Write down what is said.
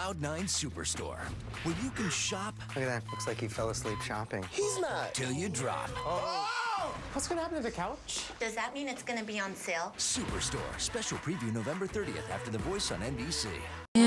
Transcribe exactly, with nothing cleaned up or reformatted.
Cloud nine Superstore, where you can shop. Look at that. Looks like he fell asleep shopping. He's not. Till you drop. Oh! What's gonna happen to the couch? Does that mean it's gonna be on sale? Superstore. Special preview November thirtieth after The Voice on N B C.